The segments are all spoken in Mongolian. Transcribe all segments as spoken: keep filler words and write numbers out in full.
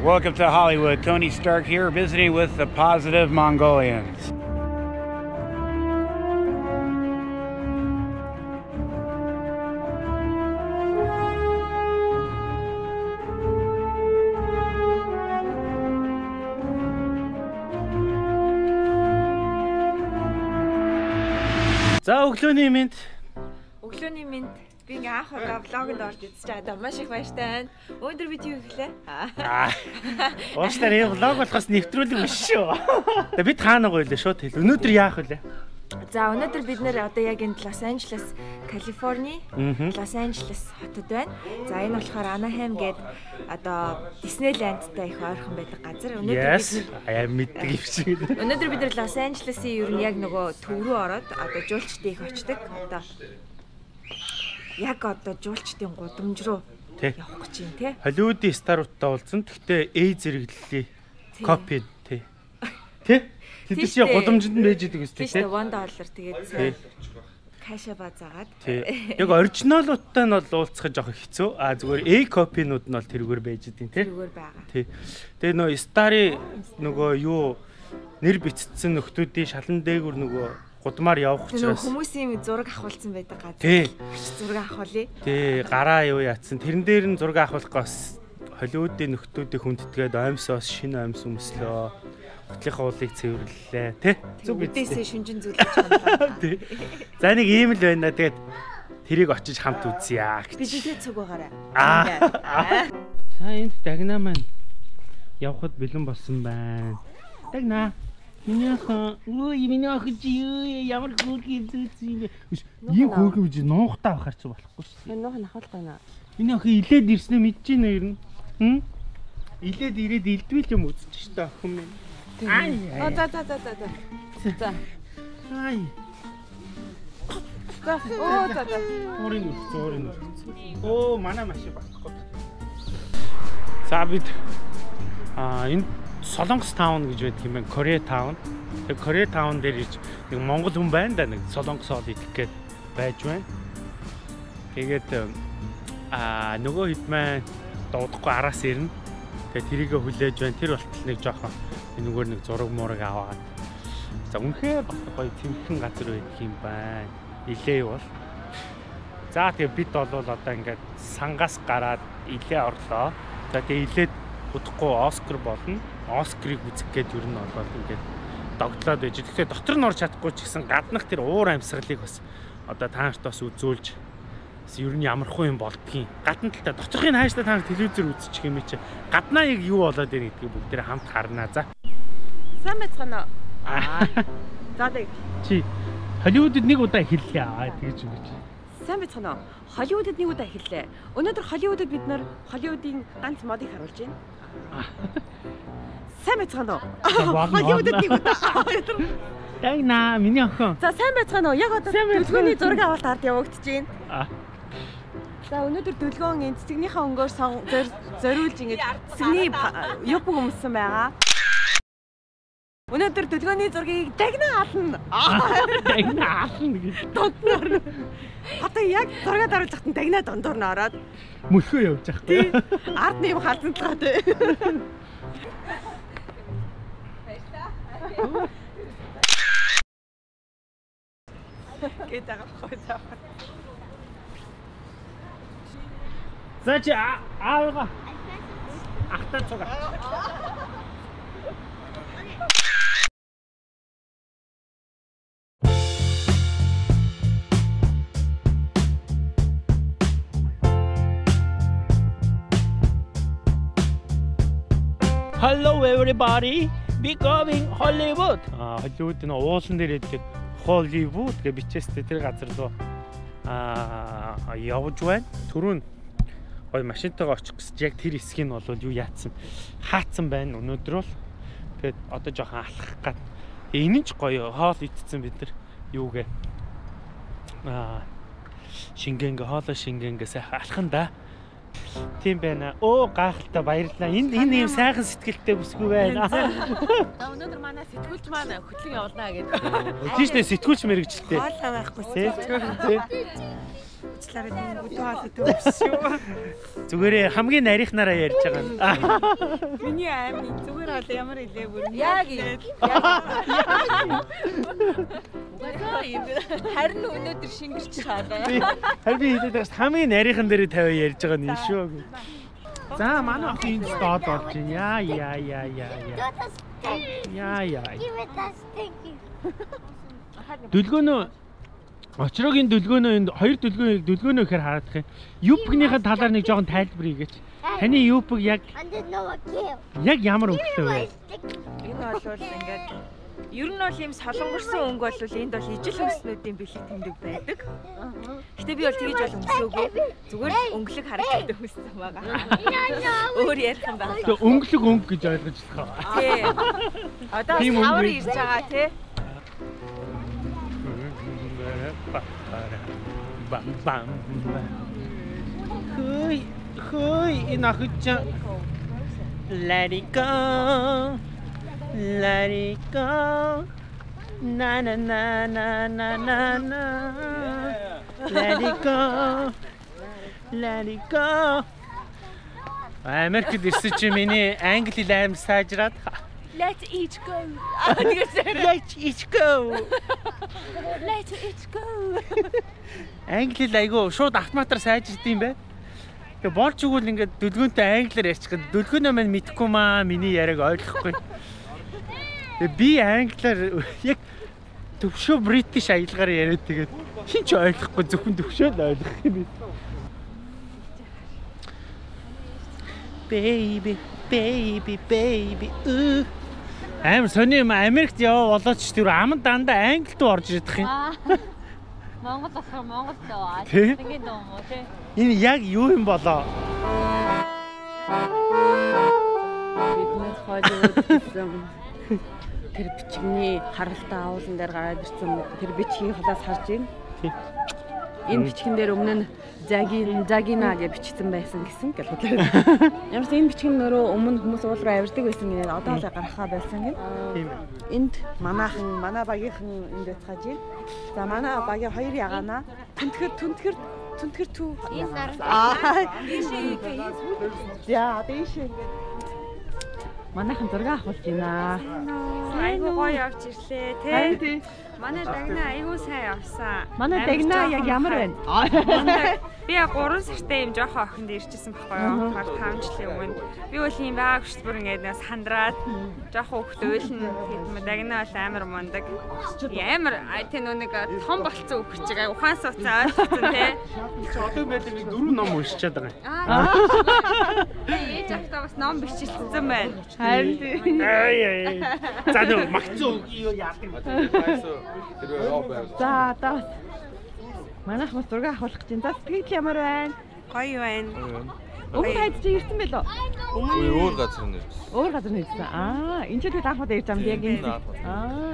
Welcome to Hollywood. Tony Stark here, visiting with the Positive Mongolians. За өглөөний минь. Өглөөний минь. Би ингээ анх удаа влогонд орж үзэж байгаа. Маш их баяртай байна. Өнөөдөр бид юу хийлээ? Аа. Уучлаарай, энэ влог болохоос нэвтрүүлэг биш шүү. Тэгээ бид хаана гойлоо шууд хэл. Өнөөдөр яах вэ? За өнөөдөр бид нэр одоо яг энэ Лос Анжелес, Калифорни, Лос Анжелес хотод байна. За энэ болохоор Анахайм гээд одоо Диснейландтай их ойрхон байдаг газар. Өнөөдөр бид аяа мэддэг юм шиг. Өнөөдөр бид нэр Лос Анжелесийн ер нь яг нөгөө төв рүү ороод одоо жуулчдын их очдог. Одоо яг одоо жуулчдын гудамж руу явах гэж юм тий. Холливуудын старуудтай уулзсан. Гэхдээ A зэрэглэлийн копи тий. Тий? Тэд чи гудамжинд нь байж идэг үстэй тий. Тий, one dollar тэгээд каша базаагаад. Тий. Яг оригиналуудтай нь бол уулзах жоох хэцүү. А зүгээр A копинууд нь бол тэрүүгээр байж идэг тий. Тэрүүгээр байгаа. Тий. Тэгээ нөө Стари нөгөө юу нэр бичсэн нөхдүүдийн шалан дээгүр нөгөө гудмаар явах учраас хүмүүсийн зураг авахулсан байдаг газар. Тий. Зураг авахулъя. Тий, гараа юу яатсан. Тэрэн дээр нь зураг авахлах гос Холливуудын нөхдүүдийг хүндэтгээд аимсоос шинэ аимс өмслөө. Хөтлийнхаа уулыг цэвэрлэлээ, тий? Зүг бидээсээ шүнжин зүйлж хандлаа. Тий. За нэг ийм л байна. Тэгээд тэрийг очиж хамт үзье гэж. Би жишээ цуг байгаарай. Аа. За энд дагнаа маань явхад бэлэн болсон байна. Дагнаа. Миний ах, ой миний ах чи ямар хөөрхий зүзээ. Ийм хөөрхий гэж нуухтаа авахар чи болохгүй шүү дээ. Нуух нахуулах байна. Миний ах илээд ирснэ мэдэж байна ер нь. Хм? Илээд ирээд илдвэл юм үзэж ш та охин минь. Ай. Оо за за за за. За. Ай. За. Оо за за. Орын үр, зөөрийн үр. Оо манай машин багхгүй. За бид аа энэ Солонгос таун гэж байдаг юм байна. Корей таун. Тэгээ Корей таун дээр ич нэг монгол хүн байна да нэг Солонгос ол идэх гээд байж байна. Тэгээд аа нөгөө хэд маань дуудахгүй араас ирнэ. Тэгээ тэрийгэ хүлээж байна. Тэр болтол нэг жоохон энэгээр нэг зураг мураг аваад. За үнэхээр гоё тэмхэн газар байдаг юм байна. Илээ бол. За тэгээ бид бол одоо ингээд сангаас гараад илээ орлоо. За тэгээ илээд удахгүй Оскар болно. Оскарыг үзэх гээд ер нь болоод ингээд догтлоод байж. Тэгэхээр дотор нь орж чадахгүй ч гэсэн гаднах тэр уур амьсгалыг бас одоо таанарт бас үзүүлж ер нь ямархуу юм болдгийг. Гадна талаа доторхыг хааштай таанар телевизээр үзчих юм чи. Гаднаа яг юу болоод байна гэдгийг бүгдээ хамт харнаа. За. Сайн байцгаана. Аа. За тэг. Чи Холливуудад нэг удаа эхэллээ аа тэгж үгэж. Сайн байцгаана. Холливуудад нэг удаа эхэллээ. Өнөөдөр Холливуудад бид нэр Холливуудын ганц модыг харуулж байна. Сайн байцгаана. Холливуудад нэг удаа. Дайна миний охин. За сайн байцгаана уу? Яг одоо төлгөөний зураг авалт ард явагдаж байна. Аа. За өнөөдөр төлгөөн энэ цэцэгнийхээ өнгөөр зориулж ингэж цэцэгний юп өмсөн байгаа. Өнөөдөр төлгөөний зургийг дагнаа ална. Дагнаа ална гэж. Дондор. Одоо яг зураг даруулж захтан дагнаа дондор нь ороод мөлхөө явж байхгүй. Ард нь юм халдцлаа тий. Geht darauf heute. За чи аавга ахтаа цуга. Hello everybody. We going Hollywood. Аа Hollywood нөө уулан дээр идэг Hollywood гэж бичээстэй тэр газар руу аа явж байна. Түрүүн гой машинтайгаа очих гэсэн яг тэр хэсгийг нь бол юу яатсан хаацсан байна өнөөдөр бол. Тэгээд одоо жоохон алхах гад. Энэ ч гоё хоол идсэн бид нар юугээ аа шингэнгэ хоолой шингэнгэ сайхан алхан да. Тийм байна. Оо гайхалтай баярлалаа. Энд энэ юм сайхан сэтгэлтэй бүсгүй байна. Өнөөдөр манай сэтгүүлч маань хөтлөн явуулнаа гэдэг. Тийш нэ сэтгүүлч мэрэгчлээ. Хоол байхгүй. Уучлаарай тийм өдөө хаалт төвшөө. Зүгээр хамгийн нарийнхнаараа ярьж байгаа. Миний аймын зүгээр бол ямар илээ бүр. Яг яг. Харин өнөөдөр шингэрч шаалаа. Харин би хэлээд хамгийн нарийнхан дээр тавиа ярьж байгаа нь шүү. За манай охин энд доод болж байна. Яа яа яа яа яа. Яа яа. Дүлгөөнөө очрогийн дүлгөөнөө энд хоёр дүлгөөнийг дүлгөөнөө гэхээр хараадах юм. Юпгийнхаа талаар нэг жоохон тайлбар хийгээч. Таны юпг яг яг ямар өнгөтэй вэ? Энэ бол ингээд ер нь бол ийм солонгорсон өнгө бол энд бол ижил хөснүүдийн бэлэг тэмдэг байдаг. Гэтэ би бол тэгэж бол өмсөөгүй. Зүгээр л өнгөлөг харагдаад өмссөн байгаа. Өөр ярих юм байна. Тэгээ өнгөлөг өнгө гэж ойлгож байгаа. Тий. Одоо савар ирж байгаа тий. Бам бам. Хөөй хөөй инахча. Let it go. Let it go. Na na na na na na na. Let it go. Let it go. Америкт ирсэн чи миний англи лайм сайжраад Let it go. Let it go. Let it go. Англи айгу шууд автоматар сайжирд юм бэ. Тэгээ болж игэл ингээд дүлгөөнтэй англиар ярьчих. Дүлгөөнөө мань мэдхгүй маа миний яриаг ойлгохгүй. Тэгээ би англиар яг төвшөө бритиш аялгаар яриад тэгээд хин ч ойлгохгүй зөвхөн төвшөө л ойлгох юм. Baby, baby, baby. Амар сони юм Америкт яваа болооч тэр аман дандаа англид орж ирэх юм. Монгол болохоор Монголд яваа. Тэгин дөө мó тий. Энэ яг юу юм болоо? Биднээс хойд тэр бичгийн харалтай агуулган дээр гараад ирсэн тэр бичгийн холоос харж байна. Энэ бичгэн дээр өмнө нь Загин Загина гэж бичсэн байсан гэсэн гэлээ. Ямарс энэ бичгийн нөрөө өмнө хүмүүс уулруу авирдаг байсан гэнэ одоо л гарахаа байсан гэн. Тийм. Энд манайхан манай багийнхан энд яцгааж байна. За манай багийн хоёр ягаана. Түнтгэр түнтгэр түнтгэр түү. Аа. За дэше. Манайхан зураг авахулж байна. Айгуу гоё явж ирлээ тий. Манай дагна айгуу сайн явсан. Манай дагна яг ямар байна? Би яг гурван сартай юм жоохон охинд ирчихсэн байхгүй юу? Баг таван жилийн өмнө. Би бол юм байгааг шүү бүр ингээд нэг сандраад жоохон хөвгт уйлна. Тэгэм дагна бол амар мундаг. Амар тий нэг том болцсон хөвгч чиг ухаан сууцаа ойлгосон тий. Одоо байл нэг дөрөв ном уншичаад байгаа юм. Аа. Ээж автаа бас ном биччихсэн байна. Харин тий. Ай ай. За нөө магцсан юу яадаг юм. За тас. Манайх бас зураг авах гэж байна. За сэтгэл ямар байна? Гоё байна. Өмнө хайд чи ирсэн байлоо? Өмнө өөр газар нь ирсэн. Өөр газар нь ирсэн. Аа, энэ ч тэгэл анх удаа ирж байгаа юм яг энэ. Аа.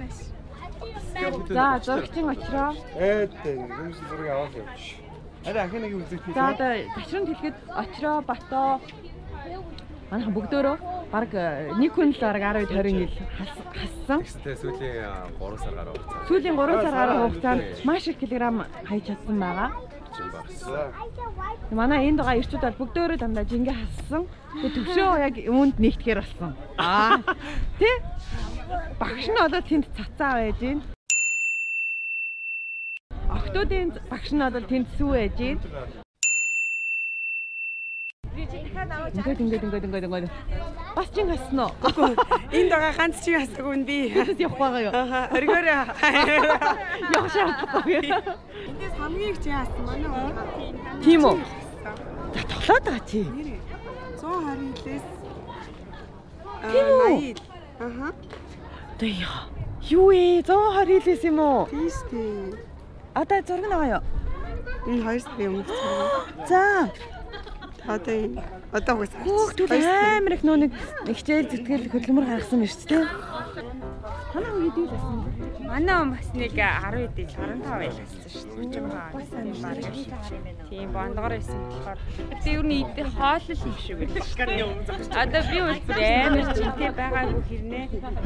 За, зурагчин очроо. Ээ, хүмүүс зураг аваад явж. Арай ахын нэг үзэх тийм. За, одоо ташранд хэлэхэд очроо, батоо. Манайхан бүгдөө баг нэг хүн л баг десэд двадцать жил хассан. Тэ сүүлийн гурван сар гаруй хугацаа. Сүүлийн гурван сар гаруй хугацаанд маш их килограмм хайж чадсан байгаа. Манай энэ дугаа ирчүүд бол бүгдөө дандаа жингээ хассан. Тэгээ төвшөө яг үүнд нэгтгэхэр болсон. Аа. Тэ? Багш нь одоо тэнд цацаа байж гин. Охтуудын багш нь одоо тэнд сүү байж гин. Ингээд ингээд ингээд ингээд ингээд бас чин хасна уу? Үгүй энэ дага ганц чи хасаагүй нь би. Явах байгаа юу? Аа оргиороо. Явах шаардлагагүй. Эндээс хамгийн их чи хасан манай уу? Тийм үү? За тоглоод байгаа чи. one twenty лээс Тийм үү? ninety. Аха. Тэя. Юу ээ? one twenty лээс юм уу? Тийш тий. Одоо зураг наваа юу? Энэ хоёр сарын өмнө цаа. За. Одоо одоо Хөөх түл амар их нөө нэг хичээл зүтгэл хөдөлмөр гаргасан байна шүү дээ. Танаа үед юу ласан? Манай он бас нэг ten үед л twenty-five байл болсон шүү дээ. Жин баа. Тийм бондгоор байсан болохоор. Тэгээ ер нь идэх хоол л юм шиг байна. Одоо би бол бүр амар чинтэй байгаагүй хэрнээ.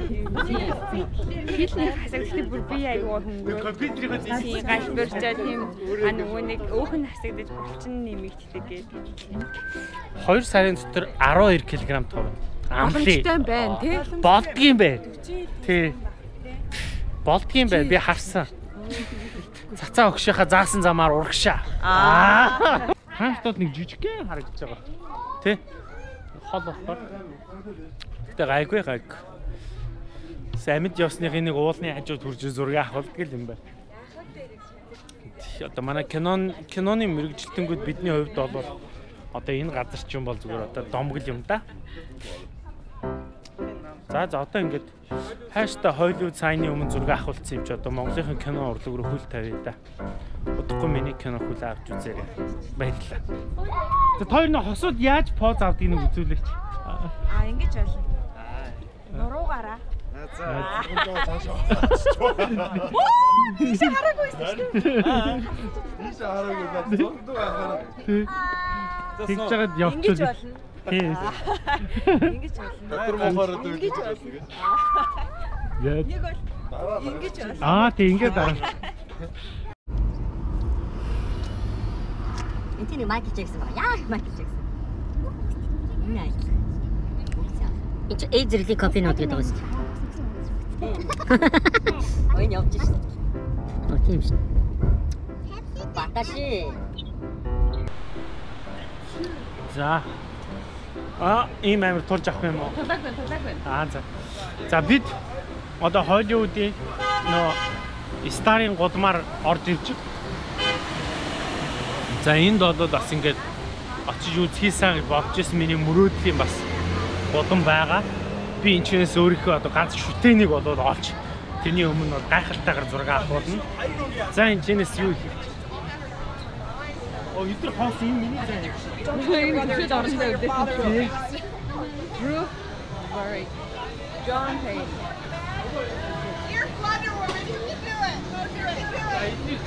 Хилний хасагддаг бүр би аюу хөнгөө. Тийм галбирчаа тийм а нөгөө нэг өөх нь хасагдаж булчин нэмэгддэг гээд. two сарын дотор twelve кг тоо. Амлтай байна тий. Болдгийн бай. Тий. Болдгийн бай би харсан. Цацаа өгшийнхаа заасан замаар урагшаа. Аа. Хаалтад нэг жижигхэн харагдаж байгаа. Тий. Хол болохоор. Гэтэ гайгүй гайг. Самид явсныхын нэг уулны хажууд хурж зураг авах гэл юм байна. Одоо манай кинон киноны мэрэгжилтэнгүүд бидний хувьд бол одоо энэ газар ч юм бол зүгээр одоо домгол юм да. За за одоо ингээд хайштай Hollywood сайн-ы өмнө зураг авахулсан юм чи одоо Монголын кино урлаг руу хөл тавья да. Удахгүй миний кино хөл авч үзээрэй. Баярлалаа. За хоёр нь хосууд яаж поз авдгийг нэг үзүүлээч. Аа ингэж байна. Нуруугаараа. За зөндөө цаашаа. Ийш хараагүйсэн шүү дээ. Ийш хараагүй байна. Зөндөө анхаарал. Тэгж жагаад явчихвал. Тийм. Ингэж болно. Дотор мохороо дүүл. Ингэж болно. Яа. Нэг бол ингэж болно. Аа тийм ингээд дараа. Энд тийм Майкл Джексон байна. Яа, Майкл Джексон. Наа. Энд эйд зэрлийн кофенууд гэдэг байна шүү дээ. Ой, явж шүү. Оо тийм шүү. Баташи. За. А, ийм амир турж авах юм уу? Тудаг байна, тудаг байна. Аа за. За бид одоо Hollywood-ийн нөө Старын гудмаар орж ивч. За энд одоо бас ингээд очиж үзхийсэн бодож ирсэн миний мөрөөдлийн бас гудам байгаа. Би энэ чинээс өөрийнхөө одоо ганц шүтээнийг болоод олж тэрний өмнө бол гайхалтайгаар зураг авах болно. За энэ чинээс юу хийх? Оо өдөр хоос юм миний заа. Энэ төсөд орсондоо үлдээсэн шүү. Drew Barry. John Payne. You're Wonder Woman. You can do it. Go do it.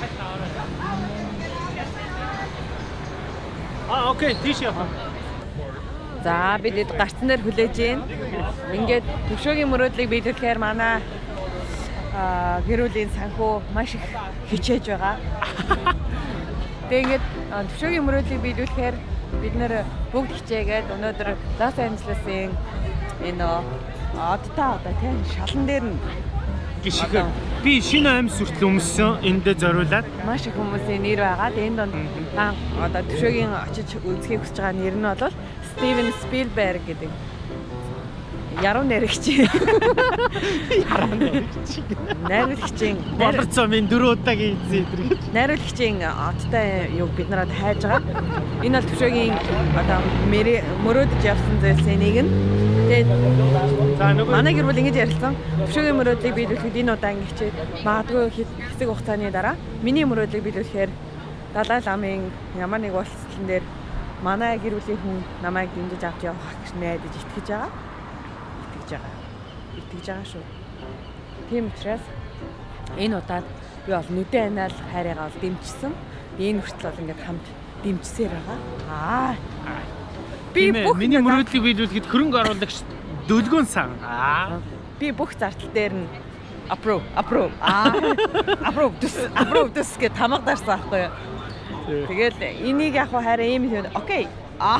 Аа окей, тийш яваа. За бид эд гарцсан дээр хүлээж гин. Ингээд төвшөөгийн мөрөөдлийг биелүүлэхээр манай аа гэр бүлийн санхүү маш их хичээж байгаа. Тэгээ ингээд төвшөөгийн мөрөөдлийг биелүүлэхээр бид нэр бүгд хичээгээд өнөөдөр Лос Анжелесын энэ одтой одоо тийм шалан дээр нь гişгэр би шинэ аим сүртэл өмссөн эндээ зориулаад маш их хүмүүсийн нэр байгаа. Тэгээ энэ донд хаан одоо төвшөөгийн очиж үзхийг хүсэж байгаа нэр нь бол Стивен Спилберг гэдэг. Яруу найрагч. Яруу найрагч. Найруулагчийн болорцоо минь дөрөв удаагийн эзэн гэж. Найруулагчийн оттой юу бид нараад хайж байгаа. Энэ бол төвшөөгийн одоо мөрөөдөж явсан зүйлсийн нэг нь. Тэгээд манай гэр бүл ингэж ярилцсан. Төвшөөгийн мөрөөдлийг биелүүлэхэд энэ удаа ингэ хичээд магадгүй хэсэг хугацааны дараа миний мөрөөдлийг биелүүлэхээр Далай ламын ямар нэг уулзалтан дээр манай гэр бүлийн хүн намайг дэмжиж авч явах гэж найдаж итгэж байгаа. Итгэж байгаа. Итгэж байгаа шүү. Тийм учраас энэ удаад би бол нүдэн анаал хайрыгаа бол дэмжсэн. Энэ хүртэл бол ингээд хамт дэмжсээр байгаа. Аа. Би бүх миний мөрөөдлийг биелүүлэхэд хөрөнгө оруулагч дөлгөөн сан. Аа. Би бүх зардал дээр нь approve, approve. Аа. Approve, approve гэс гэ тамгадарсан аахгүй юу? Тэгэл энийг яг хараа ийм юм. Окей. Аа.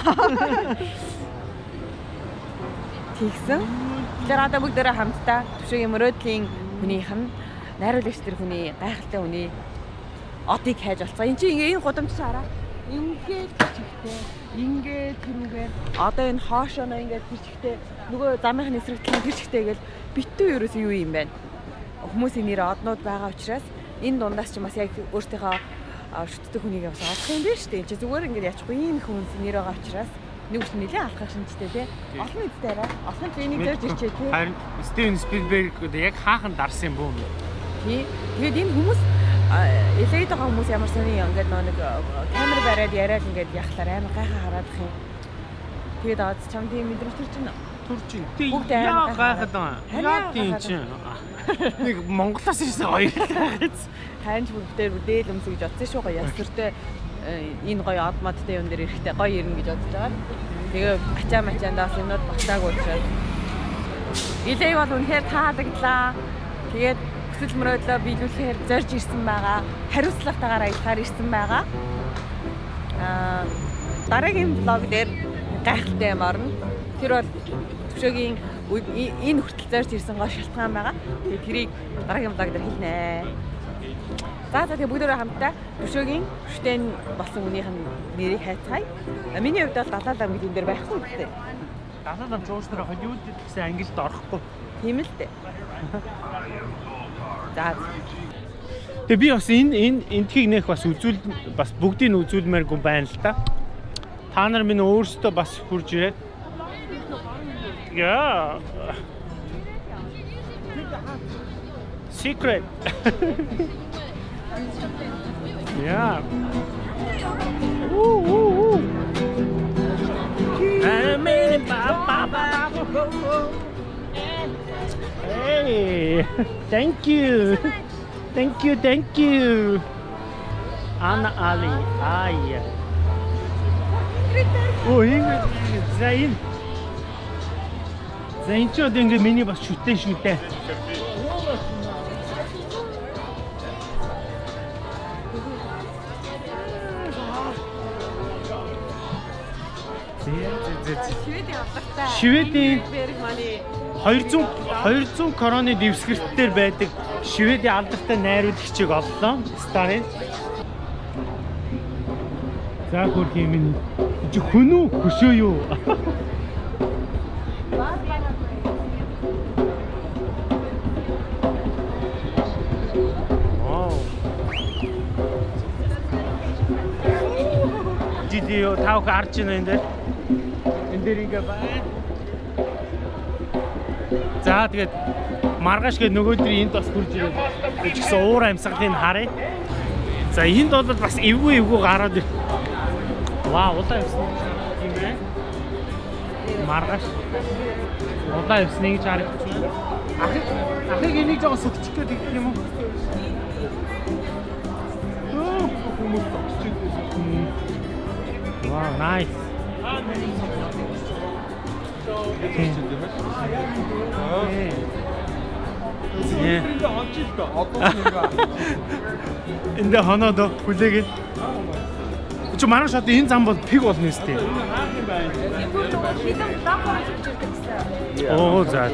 Тэгсэн. Тэр одоо бүгдээрээ хамтдаа төвшөөгийн мөрөөдлийн хүнийх нь найруулагч тэр хүний гайхалтай хүний одыг хайж олцсон. Энд чинь ингээ энэ гудамж хараа. Ингээд чигтэй. Ингээд тэрүүгээр одоо энэ хоошоно ингээд тэрчгтэй нөгөө замынхны эсрэгтлийн тэрчгтэй гэл битүү ерөөсөө юу юм бэ? Хүмүүсийн нэр однууд байгаа учраас энэ дундаас ч бас яг өөртөөхөө шүтдэг хүнийг бас олох юм байна шүү дээ. Энд чинь зүгээр ингээд яахгүй ийм хүмүүсийн нэр байгаа учраас нэг үс нэлээ алхах шинжтэй тий. Олон үедээ арай. Олон ч энийг зорж ирчээ тий. Харин Стивен Спилберг яг хаахан дарсан юм бүү юм. Тий. Тэгээд энэ хүмүүс элейд байгаа хүмүүс ямар сони ингээд нэг камер бариад яриад ингээд яхахлаар амар гайхаа хараад их юм. Тэгээд аа чам тийм мэдрэмж төрж байна. Төрж байна. Тэг яа гайхаад байна. Яа тийм чинь. Нэг Монголоос ирсэн хоёр гайхаж. Ханж бүгдээр бүдээл өмсөж бодсон шүү гоё ясвартай энэ гоё од модтой юм дээр эрэхтэй гоё ирнэ гэж бодож байгаа. Тэгээ ачаа мачаандаас юмнууд багтаагүй учраас илээ бол үнэхээр таалагдлаа. Тэгээд хүсэл мөрөөдлөө биелүүлэхээр зорж ирсэн байгаа. Хариуцлагатайгаар аялахаар ирсэн байгаа. Аа дараагийн влог дээр гайхалтай юм орно. Тэр бол төвшөөгийн энэ хүртэл зорж ирсэн гоо шалтгаан байгаа. Тэгээд тэрийг дараагийн влог дээр хэлнэ. За за тэгээ бүгдөө хамтдаа төвшөөгийн шүтэн болсон хүнийх нь нэрийг хайцгаая. Миний хувьд бол далаалам гэдэг юм дээр байхгүй гэдэг. Далаалам жуушнараа Холливуд гэсэн ангилд орохгүй. Тийм л дээ. За. Тэгээ би бас энэ энэ энтхийг нэх бас үзүүл бас бүгдийг нь үзүүлмээргүй байна л та. Та нар минь өөрсдөө бас хурж ирээд. Яа. Secret. Yeah. Woo woo woo. Hey, thank you, thank you, thank you. Anna Ali, ay. Oh, ингэ Zain. Zain ч одоо ингэ миний бас шүтээ шүтээ. Шведийн хоёр зуун короны дэвсгэртээр байдаг Шведийн алдартай найруулагчийг оллоо. Старын. За хөр хэмээн чи хүн үү хөшөө юу? Вау. Жидио тав гарч ийн энэ дээр. Энэ дээр ингээ байна. За тэгээд маргааш гээд нөгөөдрийн энд бас хурж ирээд гэж гисэн уур амьсгалыг харъя. За энд бол бас эвгүй эвгүй гараад ир. Вау, улаан амьсгал юм байна. Маргааш улаан амьсгалыг гэж харагдаж байна. Ахыг ахыг энийг жоо сүгчих гэдэг юм уу? Оо, хүмүүс төгсөж байна. Вау, nice. Энд хоноод хүлээгээд. Чи маргааш одоо энэ зам бол пиг болно үстэй. Оо заа.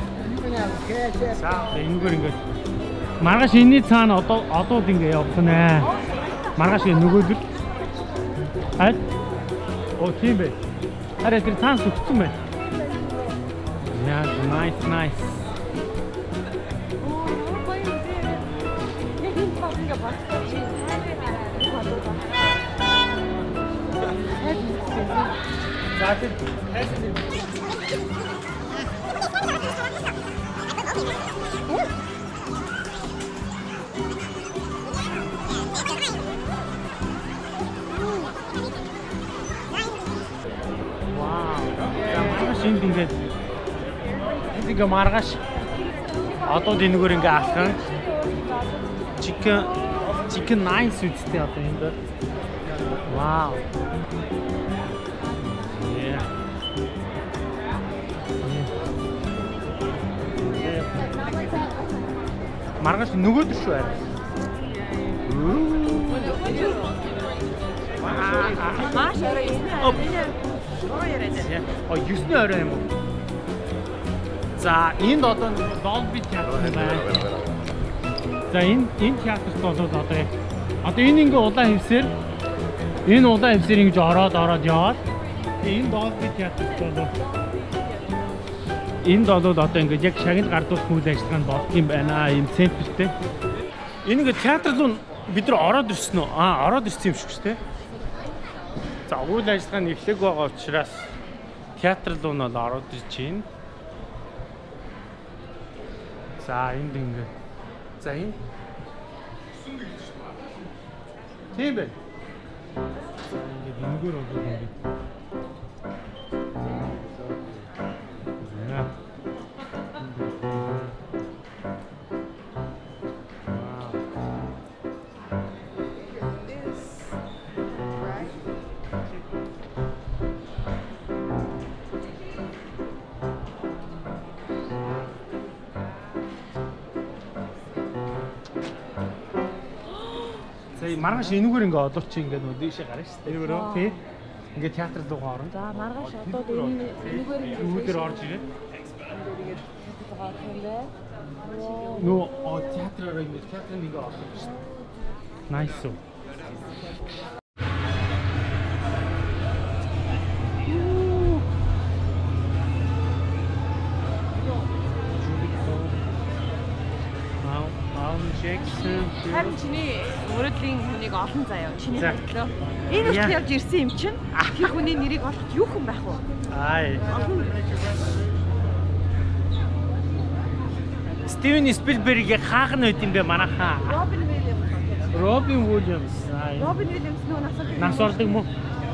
За ингэр ингэ. Маргааш энэний цаана одоо одууд ингэ явах нэ. Маргааш нөгөөдөр. Аль? Оо тийм бэ. Арай тэр цаана сүгцэн байна. Yeah, nice, nice. Wow. Шинэ ингээд ингээ маргааш одоо дэнгээр ингээ алхан chicken chicken nice үстэй одоо энэ дээр. Wow. Yeah. Маргааш нөгөөдөр шүү арай. Маш орой юм. Орой яриад. Оо юусны орой юм уу? За энд одоо Dolby театр байна. За энэ энэ театрт бол одоо яг одоо энэ ингээ улаан хевсээр энэ улаан хевсээр ингэж ороод ороод яваад энэ Dolby театрт бол энд бол одоо ингээ яг шагнал гардуулах үйл ажиллагаанд болд юм байна. Ийм центртэй. Энэ ингээ театр руу бид нар ороод ирсэн үү? Аа ороод ирсэн юм шиг шүү дээ. За үйл ажиллагаа нь эхлэх байгаа учраас театр руу нь бол ороод ирж байна. За энд ингэ. За энэ. Тийм бэ. Ингээд энэгээр болоод ингэ. маргааш энэгээр ингээ одоо чи ингээ нөө дээшээ гарна шүү дээ. Энэгээр тий. Ингээ театр руу орно. За маргааш одоо энэ энэгээр энэгээр орж ирээ. байгаа юм байна. Нөө театраар ингээ театрын ингээ орсон шүү дээ. Nice. Харин чиний мөрөдлийн хүнийг олон заяа. Чиний хөдлөө. Энэ үртэл явж ирсэн юм чинь. Тэр хүний нэрийг олох юу хүн байх вэ? Аа. Стивен Спилбергийн хаах нь үт юм бэ манайхаа. Робин Уильямс. Робин Уильямс. Робин Уильямс нөө нас ордог. Нас ордог мó?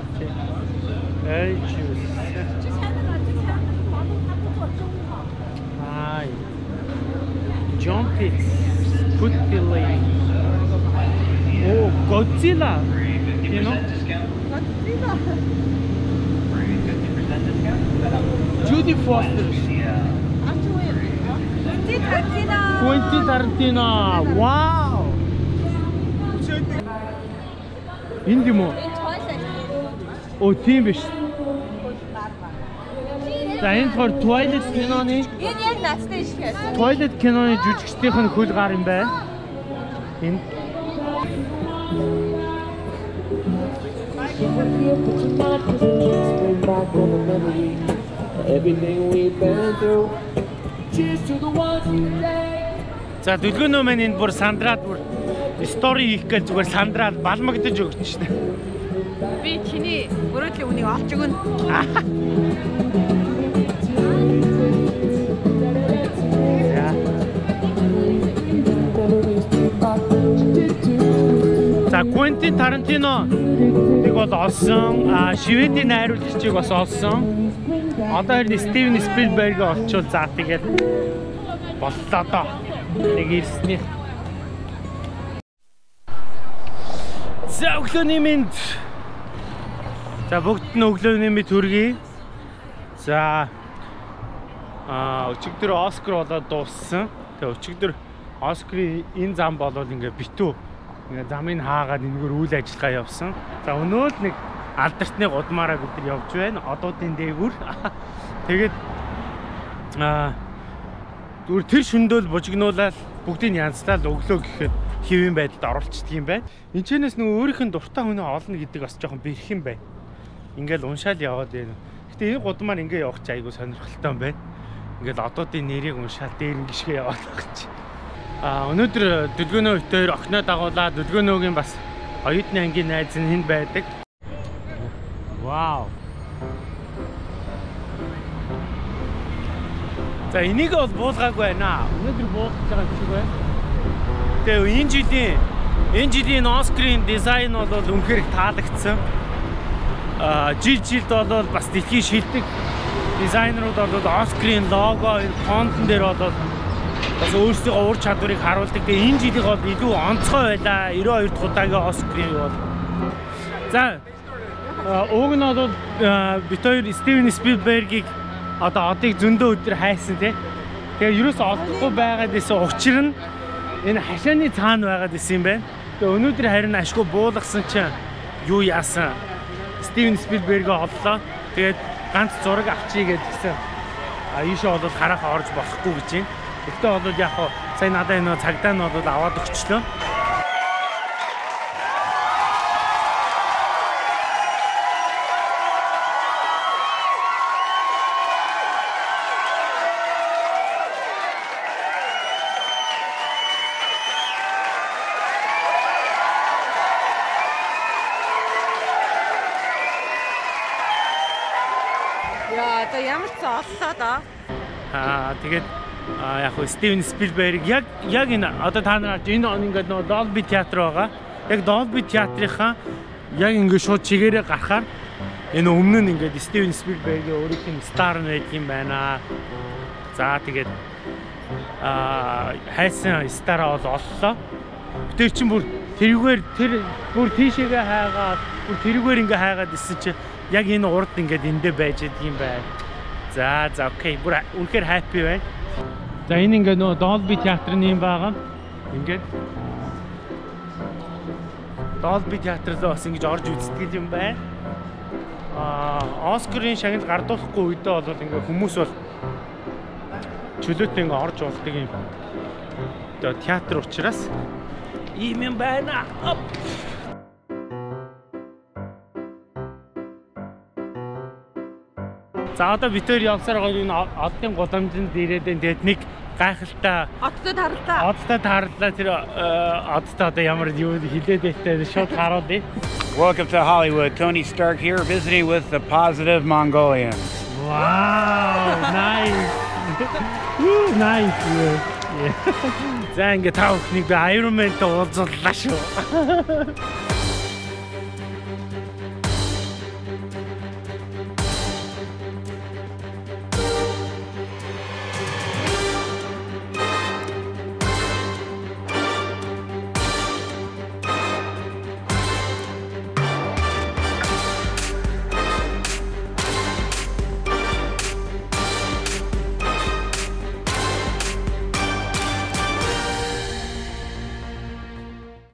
Эй чүү. Аа. John Pitts. Put delay. Oh, Godzilla. You know? Godzilla. Judy Foster. Quentin Tarantino. Quentin Tarantino. Wow. Инди мо? Oh, тийм биш. За энэ төр Twilight киноны Энэ яг настай шиг байсан. Twilight киноны жүжигчдийнх нь хөл гар юм байна. Энэ За дүлгөнөө маань энэ бүр сандраад бүр стори хийх гэж зүгээр сандраад балмагдаж өгч шнэ. Би чиний мөрөдлийн үнийг олж өгнө. За Quentin Tarantino нэг бол олсон, а Шведийн найруулагчийг бас олсон. Одоо хэрэг Steven Spielberg олчвол за тэгээд боллоо доо. Нэг ирсний. За өглөөний мэнд. За бүгд нь өглөөний мэнд хүргэе. За а өчигдөр Оскар болоод дууссан. Тэгээ өчигдөр Оскарын энэ зам болол ингээ битүү ингээ замыг хаагаад энэгээр үйл ажиллагаа явсан. За өнөө л нэг алдартны гудмаараа бид нар явж байна. Одуудын дээгүүр. Тэгээд аа зүгээр тэр шөндөөл бужигнуулаад бүгдийг янзлаад өглөө гэхэд хэвэн байдалд оруулцдаг юм байна. Энэчнээс нөгөө өөрийнх нь дуртай хүнээ олно гэдэг бас жоохон бэрх юм байна. Ингээл уншаал яваад байна. Гэтэ энэ гудмаар ингээ явах чи айгу сонирхолтой юм байна. Ингээл одуудын нэрийг уншаал дээр нь гიშгэ яваад байгаа чи. А өнөөдөр Дүлгөнөө өтөр охиноо дагуулаад Дүлгөнөөгийн бас оюутны ангийн найз нь энд байдаг. Вау. За энийг бол буулгаагүй байна. Өнөөдөр буулгаж байгаа юм шиг байна. Тэгээ энэ жилийн энэ жилийн Оскарын дизайн бол үнэхээр таалагдсан. А жил жилд бол бас дэлхийн шилдэг дизайнерууд бол Оскарын лого, фонтон дээр бол бас өөрсдийнхөө ур чадварыг харуулдаг. Тэгээ энэ жилиг бол илүү онцгой байлаа. девяносто two дахь удаагийн Оскарын бол. За уг нь бол бид хоёр Стивен Спилбергийг одоо одыг зөндөө өдөр хайсан тий. Тэгээ ерөөсөө олдохгүй байгаад исэн учир нь энэ хашааны цаана байгаад исэн юм байна. Тэгээ өнөөдөр харин ашгүй буулгасан чинь юу яасан? Стивен Спилбергийг оллоо. Тэгээд ганц зураг авчий гэдгсэн. А ийшээ бол харахаа орж болохгүй гэж байна. Гэхдээ бол яг хоо сая надад энэ цагдаа нь бол аваад өгчлөө. Яа, за ямар ч оллоо доо. Аа тэгээд а яг хөө Стивен Спилберг яг яг энэ одоо та нар энэ он ингээд нөө Dolby театр байгаа. Яг Dolby театрынхаа яг ингээд шууд чигээрээ гарахаар энэ өмнө нь ингээд Стивен Спилбергийн өөрийнх нь стар байдаг юм байна. За тэгээд а хайсан стараа бол оллоо. Тэр чинь бүр тэрүүгээр тэр бүр тийшээгээ хайгаад бүр тэрүүгээр ингээд хайгаад исэн чинь яг энэ урд ингээд эндээ байж идэг юм байна. За за окей бүр үнэхээр happy байна. За энэ ингээд нөө Dolby театрын юм байгаа. Ингээд Dolby театрт бас ингэж орж үздэг юм байна. Аа, Оскарын шагнал гардуулахгүй үедээ бол ингээ хүмүүс бол чөлөөтэй ингээ орж болдог юм. Тэгээ театр учраас ийм юм байна. За одоо бид хоёр явсаар гоё энэ оддын гудамжинд ирээд тэгээд нэг гайхалтай Одтой тарлаа. одтой таарлаа тэр одтой одоо ямар юу хилээд байтай шууд харуулъя. Welcome to Hollywood. Tony Stark here, visiting with the Positive Mongolians. Wow, nice. Woo, nice. За ингээ тав нэг Iron Man-тэй уулзлаа шүү.